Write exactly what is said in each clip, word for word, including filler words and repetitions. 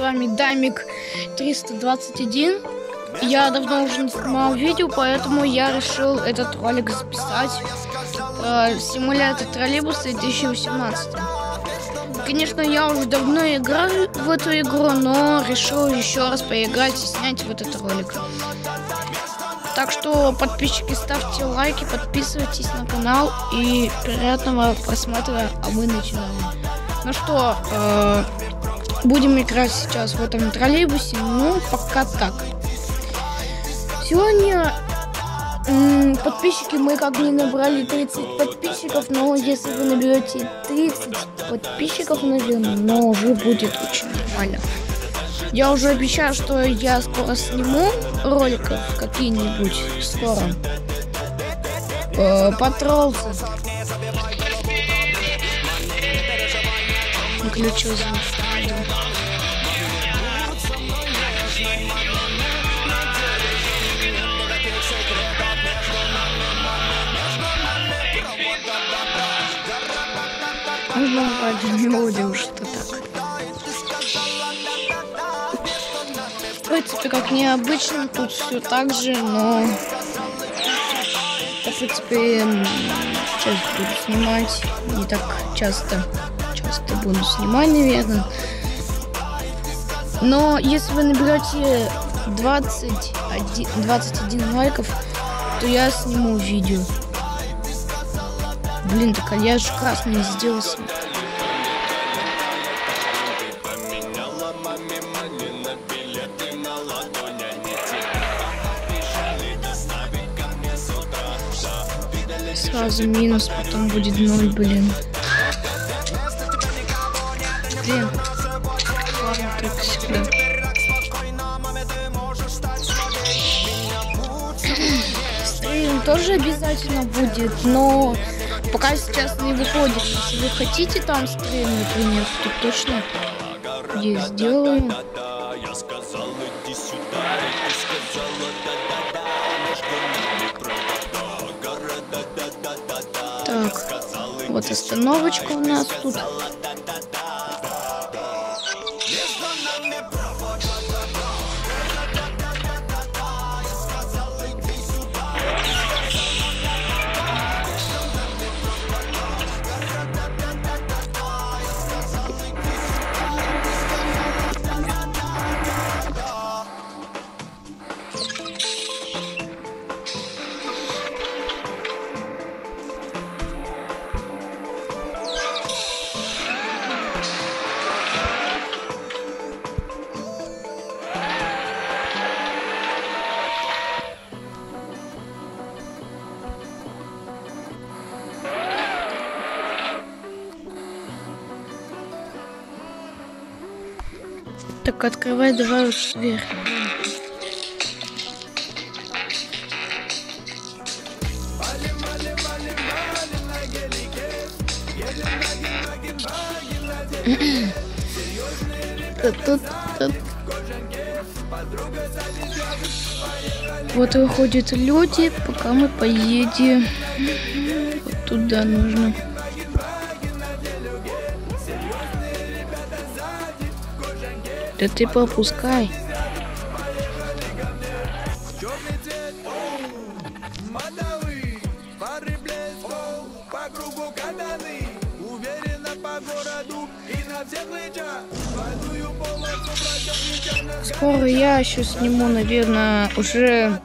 вами Дамик триста двадцать один. Я давно уже не снимал видео, поэтому я решил этот ролик записать. Э, симулятор троллейбуса две тысячи восемнадцать. Конечно, я уже давно играю в эту игру, но решил еще раз поиграть и снять вот этот ролик. Так что, подписчики, ставьте лайки, подписывайтесь на канал и приятного просмотра, а мы начинаем. Ну что, э, будем играть сейчас в этом троллейбусе, ну пока так. Сегодня м, подписчики мы как бы набрали тридцать подписчиков, но если вы наберете тридцать подписчиков, наверное, но уже будет очень нормально. Я уже обещаю, что я скоро сниму роликов какие-нибудь скоро. Э, Потроллся. Включил звук. Можно ради мелодию что так. В принципе, как необычно, тут все так же, но в принципе сейчас буду снимать не так часто. Часто буду снимать, наверное. Но если вы наберете двадцать один, двадцать один лайков, то я сниму видео. Блин, так я же красный сделался. Сразу минус, потом будет ноль, блин. Блин. Ладно, только всегда. Стрим тоже обязательно будет, но пока сейчас не выходит. Если вы хотите там стрим, например, то точно я сделаю. Так, вот остановочка у нас тут. Так, открывай, давай вот вверх. Вот выходят люди, пока мы поедем. Вот туда нужно. Да ты пропускай. Скоро я еще сниму, наверное, уже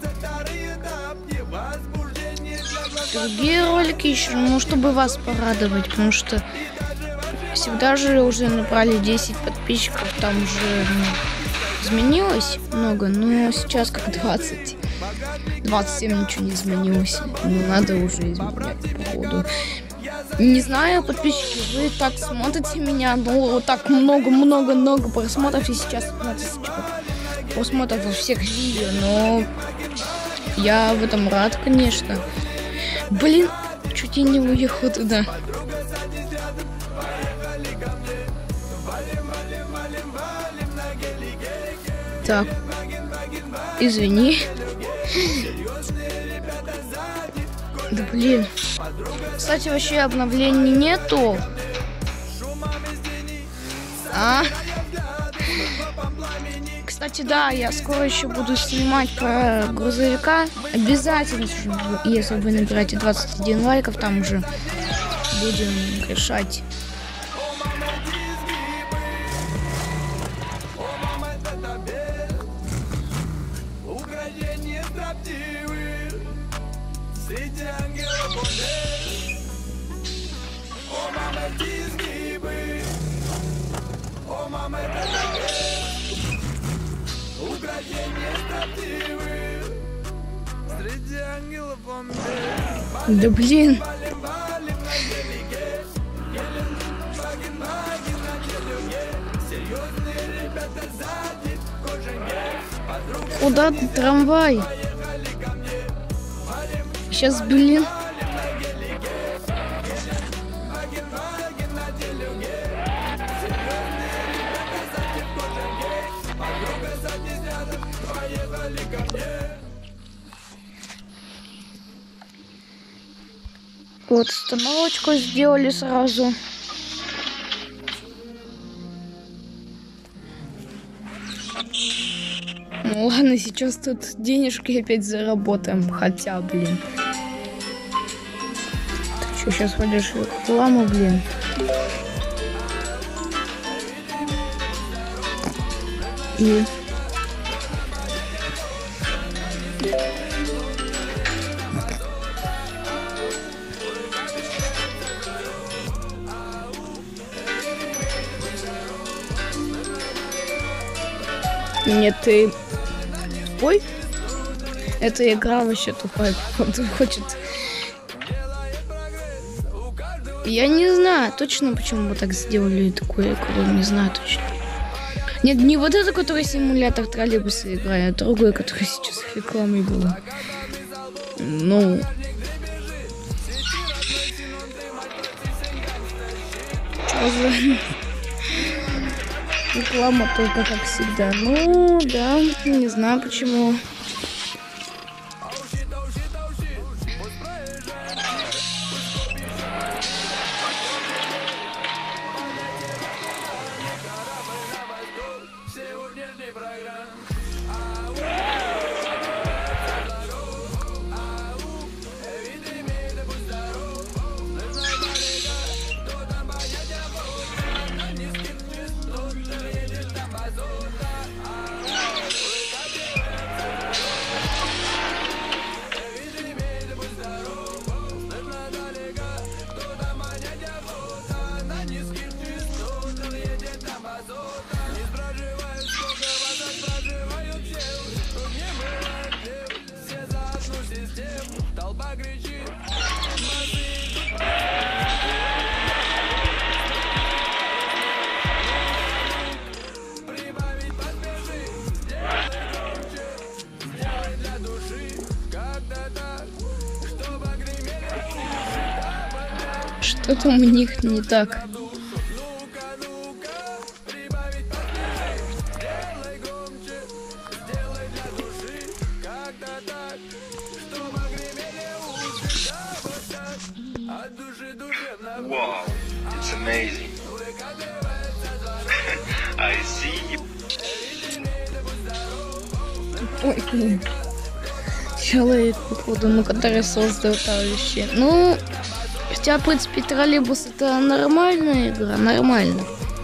другие ролики еще, ну, чтобы вас порадовать, потому что всегда же уже набрали десять подписчиков, там уже ну, изменилось много, но сейчас как двадцать. двадцать семь ничего не изменилось, но надо уже изменять походу. Не знаю, подписчики, вы так смотрите меня, ну вот так много-много-много просмотров, и сейчас пятнадцать просмотров во всех видео, но я в этом рад, конечно. Блин, чуть я не уехал туда. Так, извини. Да блин. Кстати, вообще обновлений нету. А? Кстати, да, я скоро еще буду снимать про грузовика. Обязательно, если вы набираете двадцать один лайков, там уже будем решать. Да блин. Куда ты, трамвай? Сейчас, блин. Вот остановочку сделали сразу. Ну ладно, сейчас тут денежки опять заработаем. Хотя, блин. Ты что, сейчас ходишь в рекламу, блин? И... Нет, ты... Ой, эта игра вообще тупая. Он хочет... Я не знаю точно, почему вы так сделали такую игру. Не знаю точно. Нет, не вот это, который симулятор троллейбуса играет, а другой, который сейчас в рекламе был. Ну... Что за... Реклама только как всегда. Ну, да, не знаю почему. Что там у них не так? Wow, it's amazing. I see. Ой, блин. Человек, походу, ну, который создал товарищи. Ну, хотя, в принципе, троллейбус это нормальная игра, нормально.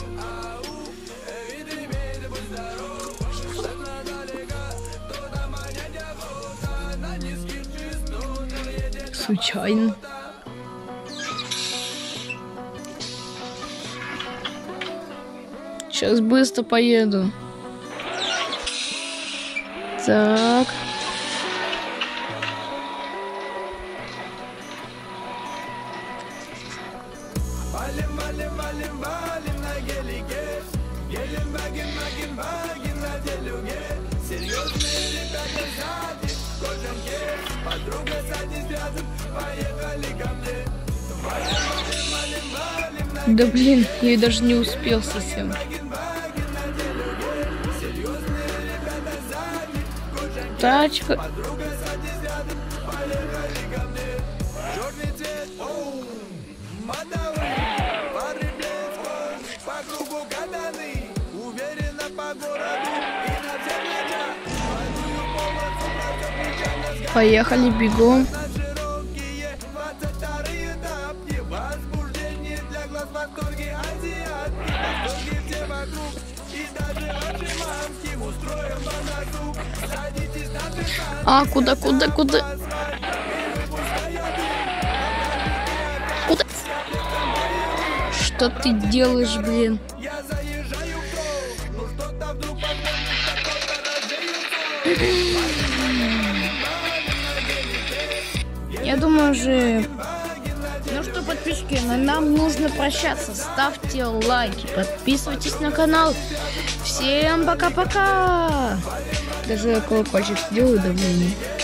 Случайно. Сейчас быстро поеду. Так. Валим, валим, валим, валим на гелике. Гелим, багин, багин, багин на делюге. Серьезные ребята сзади, в кожанке. Подруга сзади рядом, поехали ко мне. Валим, валим, валим, валим на Да блин, я даже не успел совсем. Тачка. по кругу катаны, уверенно по Поехали, бегом. А, куда, куда, куда? Куда? Что ты делаешь, блин? Я думаю уже... Ну что, подписчики, нам нужно прощаться. Ставьте лайки, подписывайтесь на канал. Всем пока-пока. Даже колокольчик сделаю давление.